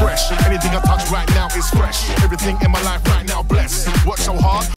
fresh. Anything I touch right now is fresh. Everything in my life right now blessed. Work so hard.